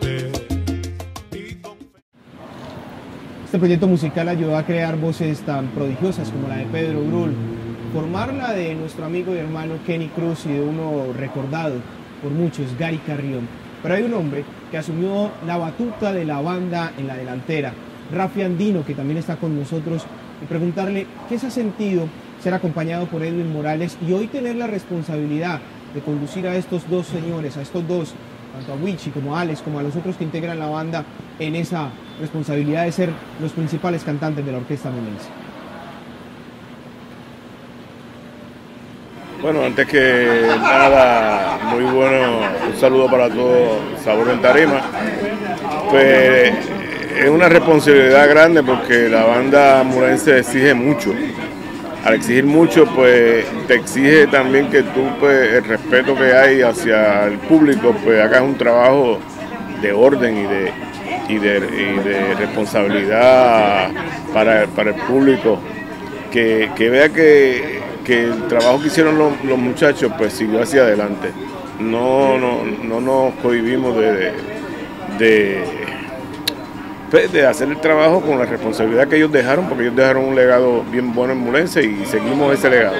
Este proyecto musical ayudó a crear voces tan prodigiosas como la de Pedro Brul, formar la de nuestro amigo y hermano Kenny Cruz y de uno recordado por muchos, Gary Carrión. Pero hay un hombre que asumió la batuta de la banda en la delantera, Rafi Andino, que también está con nosotros, y preguntarle qué se ha sentido ser acompañado por Edwin Morales y hoy tener la responsabilidad de conducir a estos dos señores, a estos dos, tanto a Wichi como a Alex, como a los otros que integran la banda, en esa responsabilidad de ser los principales cantantes de la orquesta melense. Bueno, antes que nada, muy bueno, un saludo para todos, Sabor en Tarima. Pues es una responsabilidad grande porque la banda murense exige mucho. Al exigir mucho, pues te exige también que tú, pues, el respeto que hay hacia el público, pues hagas un trabajo de orden y de responsabilidad para el público, que vea que el trabajo que hicieron los muchachos pues siguió hacia adelante. No nos cohibimos de hacer el trabajo con la responsabilidad que ellos dejaron, porque ellos dejaron un legado bien bueno en Mulense y seguimos ese legado.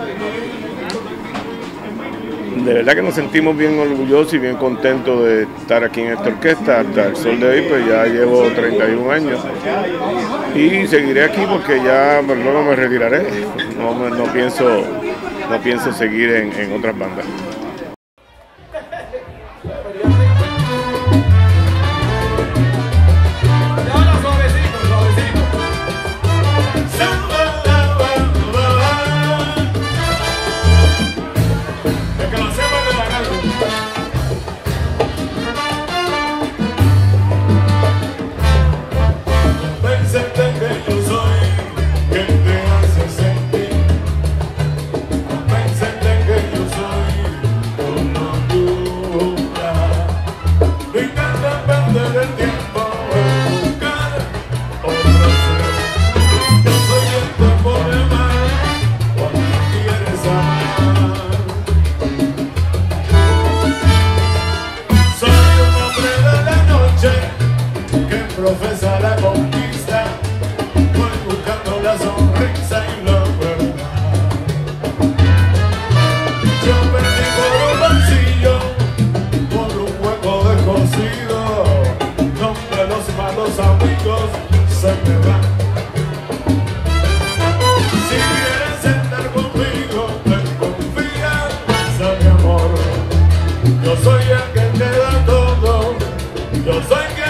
De verdad que nos sentimos bien orgullosos y bien contentos de estar aquí en esta orquesta. Hasta el sol de hoy pues ya llevo 31 años y seguiré aquí porque ya luego me retiraré. No pienso seguir en otras bandas. Profesa la conquista, voy buscando la sonrisa y la verdad. Yo perdí por un bolsillo, por un hueco descosido, donde los malos amigos se me van. Si quieres estar conmigo, ten confianza, mi amor. Yo soy el que te da todo, yo soy